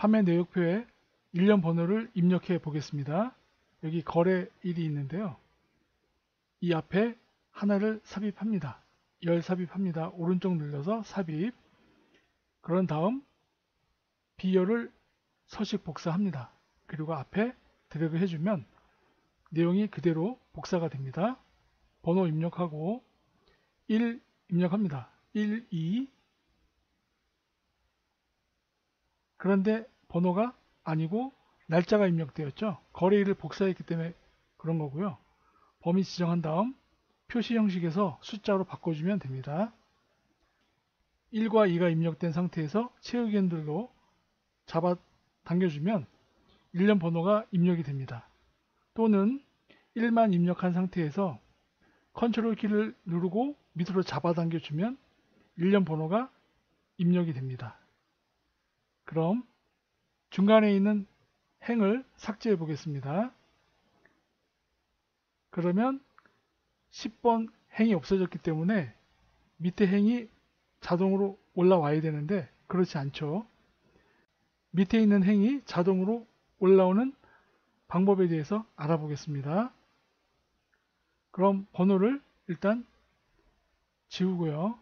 화면 내역표에 일련 번호를 입력해 보겠습니다. 여기 거래일이 있는데요. 이 앞에 하나를 삽입합니다. 열 삽입합니다. 오른쪽 눌러서 삽입. 그런 다음 B열을 서식 복사합니다. 그리고 앞에 드래그 해주면 내용이 그대로 복사가 됩니다. 번호 입력하고 1 입력합니다. 1, 2. 그런데 번호가 아니고 날짜가 입력되었죠. 거래일을 복사했기 때문에 그런 거고요. 범위 지정한 다음 표시 형식에서 숫자로 바꿔주면 됩니다. 1과 2가 입력된 상태에서 채우기 핸들로 잡아 당겨주면 일련 번호가 입력이 됩니다. 또는 1만 입력한 상태에서 컨트롤 키를 누르고 밑으로 잡아당겨 주면 일련 번호가 입력이 됩니다. 그럼 중간에 있는 행을 삭제해 보겠습니다. 그러면 10번 행이 없어졌기 때문에 밑에 행이 자동으로 올라와야 되는데 그렇지 않죠. 밑에 있는 행이 자동으로 올라오는 방법에 대해서 알아보겠습니다. 그럼 번호를 일단 지우고요.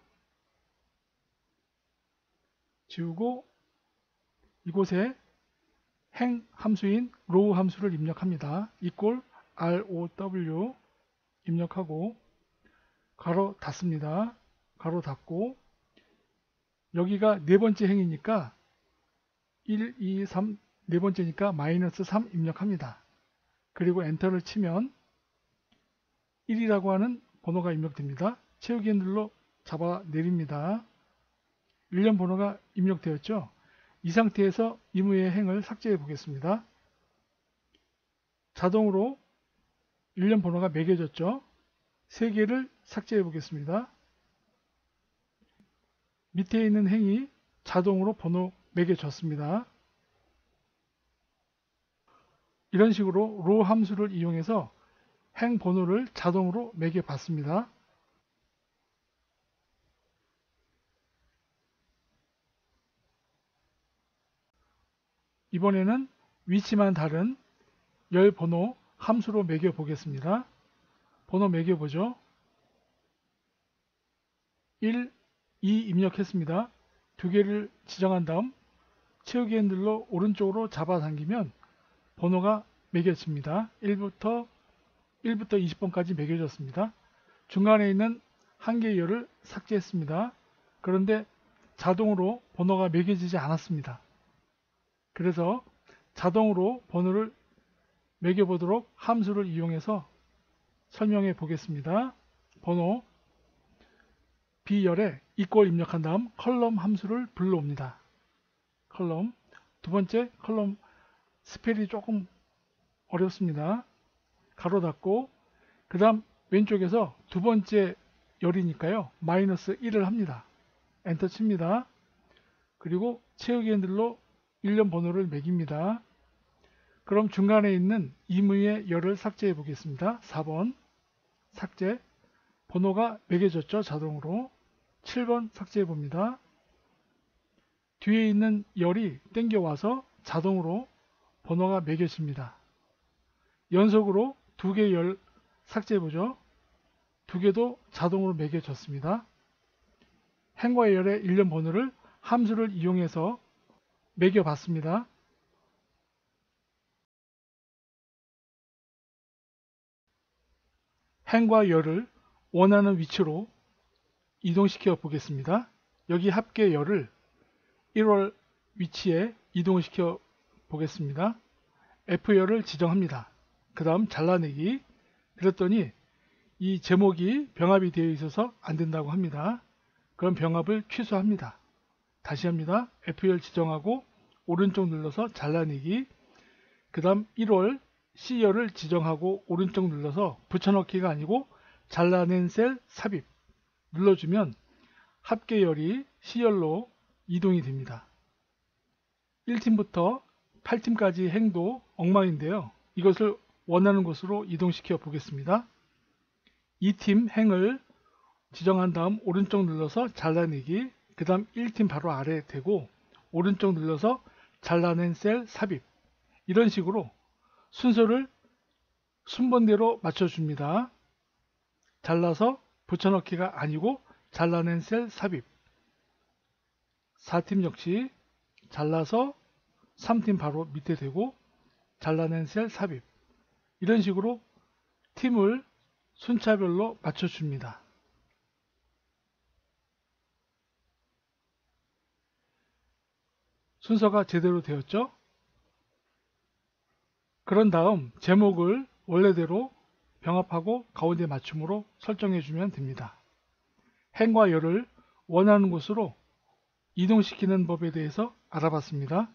지우고 이곳에 행 함수인 row 함수를 입력합니다. equal row 입력하고 가로 닫습니다. 가로 닫고 여기가 네 번째 행이니까 1, 2, 3 네 번째니까 마이너스 3 입력합니다. 그리고 엔터를 치면 1이라고 하는 번호가 입력됩니다. 채우기 핸들로 잡아 내립니다. 일련 번호가 입력되었죠. 이 상태에서 이무의 행을 삭제해 보겠습니다. 자동으로 일련 번호가 매겨졌죠. 3개를 삭제해 보겠습니다. 밑에 있는 행이 자동으로 번호 매겨졌습니다. 이런 식으로 row 함수를 이용해서 행 번호를 자동으로 매겨 봤습니다. 이번에는 위치만 다른 열 번호 함수로 매겨 보겠습니다. 번호 매겨 보죠. 1, 2 입력했습니다. 2개를 지정한 다음 채우기 핸들로 오른쪽으로 잡아당기면 번호가 매겨집니다. 1부터 20번까지 매겨졌습니다. 중간에 있는 한 개의 열을 삭제했습니다. 그런데 자동으로 번호가 매겨지지 않았습니다. 그래서 자동으로 번호를 매겨보도록 함수를 이용해서 설명해 보겠습니다. 번호 B열에 equal 입력한 다음 컬럼 함수를 불러옵니다. 컬럼 두 번째 컬럼 스펠이 조금 어렵습니다. 가로 닫고 그 다음 왼쪽에서 두 번째 열이니까요. 마이너스 1을 합니다. 엔터 칩니다. 그리고 채우기 핸들로 일련 번호를 매깁니다. 그럼 중간에 있는 이무의 열을 삭제해 보겠습니다. 4번 삭제. 번호가 매겨졌죠. 자동으로. 7번 삭제해 봅니다. 뒤에 있는 열이 땡겨와서 자동으로 번호가 매겨집니다. 연속으로 2개의 열 삭제해 보죠. 2개도 자동으로 매겨졌습니다. 행과 열의 일련 번호를 함수를 이용해서 매겨 봤습니다. 행과 열을 원하는 위치로 이동시켜 보겠습니다. 여기 합계 열을 1월 위치에 이동시켜 보겠습니다. F열을 지정합니다. 그 다음 잘라내기. 그랬더니 이 제목이 병합이 되어 있어서 안 된다고 합니다. 그럼 병합을 취소합니다. 다시 합니다. F열 지정하고 오른쪽 눌러서 잘라내기. 그 다음 1월 C열을 지정하고 오른쪽 눌러서 붙여넣기가 아니고 잘라낸 셀 삽입 눌러주면 합계열이 C열로 이동이 됩니다. 1팀부터 8팀까지 행도 엉망인데요. 이것을 원하는 곳으로 이동시켜 보겠습니다. 2팀 행을 지정한 다음 오른쪽 눌러서 잘라내기. 그 다음 1팀 바로 아래에 대고 오른쪽 눌러서 잘라낸 셀 삽입. 이런 식으로 순서를 순번대로 맞춰줍니다. 잘라서 붙여넣기가 아니고 잘라낸 셀 삽입. 4팀 역시 잘라서 3팀 바로 밑에 대고 잘라낸 셀 삽입. 이런 식으로 팀을 순차별로 맞춰줍니다. 순서가 제대로 되었죠? 그런 다음 제목을 원래대로 병합하고 가운데 맞춤으로 설정해주면 됩니다. 행과 열을 원하는 곳으로 이동시키는 법에 대해서 알아봤습니다.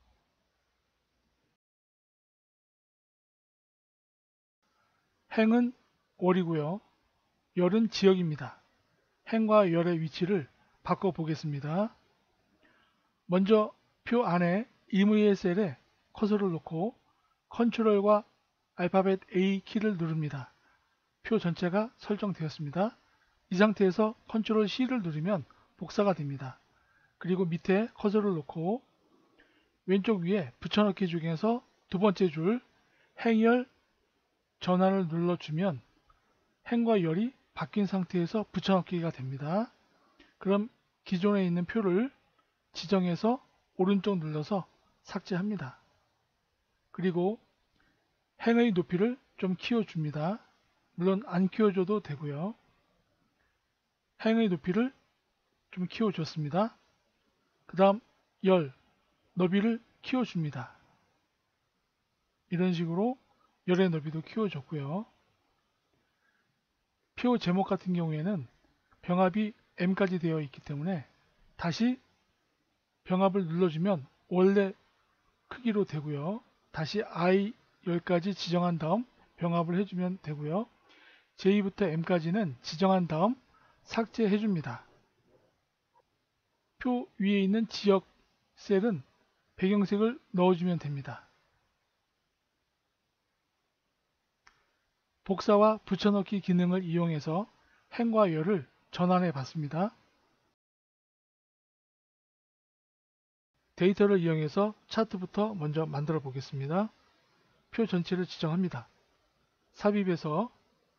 행은 월이고요. 열은 지역입니다. 행과 열의 위치를 바꿔보겠습니다. 먼저 표 안에 임의의 셀에 커서를 놓고 컨트롤과 알파벳 A 키를 누릅니다. 표 전체가 설정되었습니다. 이 상태에서 컨트롤 C를 누르면 복사가 됩니다. 그리고 밑에 커서를 놓고 왼쪽 위에 붙여넣기 중에서 두 번째 줄 행열 전환을 눌러주면 행과 열이 바뀐 상태에서 붙여넣기가 됩니다. 그럼 기존에 있는 표를 지정해서 오른쪽 눌러서 삭제합니다. 그리고 행의 높이를 좀 키워줍니다. 물론 안 키워줘도 되고요. 행의 높이를 좀 키워줬습니다. 그 다음 열, 너비를 키워줍니다. 이런 식으로 열의 너비도 키워줬고요. 표 제목 같은 경우에는 병합이 M까지 되어 있기 때문에 다시 병합을 눌러주면 원래 크기로 되고요. 다시 I 10까지 지정한 다음 병합을 해주면 되고요. J부터 M까지는 지정한 다음 삭제해줍니다. 표 위에 있는 지역 셀은 배경색을 넣어주면 됩니다. 복사와 붙여넣기 기능을 이용해서 행과 열을 전환해 봤습니다. 데이터를 이용해서 차트부터 먼저 만들어 보겠습니다. 표 전체를 지정합니다. 삽입에서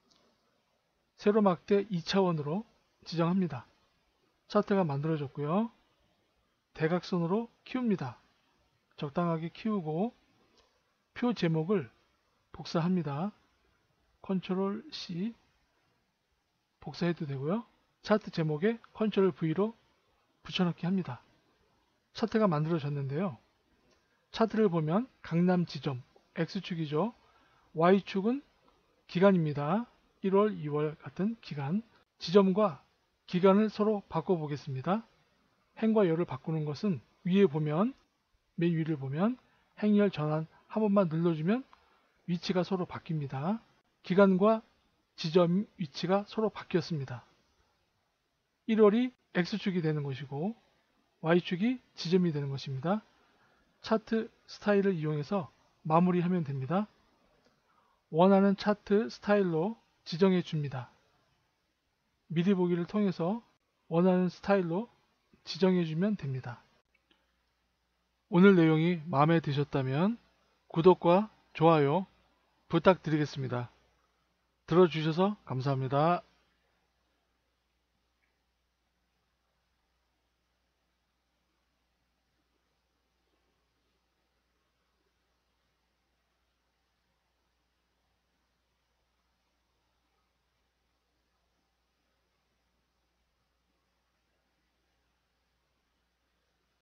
세로막대 2차원으로 지정합니다. 차트가 만들어졌고요. 대각선으로 키웁니다. 적당하게 키우고 표 제목을 복사합니다. 컨트롤 C 복사해도 되고요. 차트 제목에 컨트롤 V로 붙여넣기 합니다. 차트가 만들어졌는데요. 차트를 보면 강남 지점 X축이죠. Y축은 기간입니다. 1월, 2월 같은 기간. 지점과 기간을 서로 바꿔보겠습니다. 행과 열을 바꾸는 것은 위에 보면 맨 위를 보면 행열 전환 한 번만 눌러주면 위치가 서로 바뀝니다. 기간과 지점 위치가 서로 바뀌었습니다. 1월이 X축이 되는 것이고 Y축이 지점이 되는 것입니다. 차트 스타일을 이용해서 마무리하면 됩니다. 원하는 차트 스타일로 지정해 줍니다. 미리 보기를 통해서 원하는 스타일로 지정해 주면 됩니다. 오늘 내용이 마음에 드셨다면 구독과 좋아요 부탁드리겠습니다. 들어주셔서 감사합니다.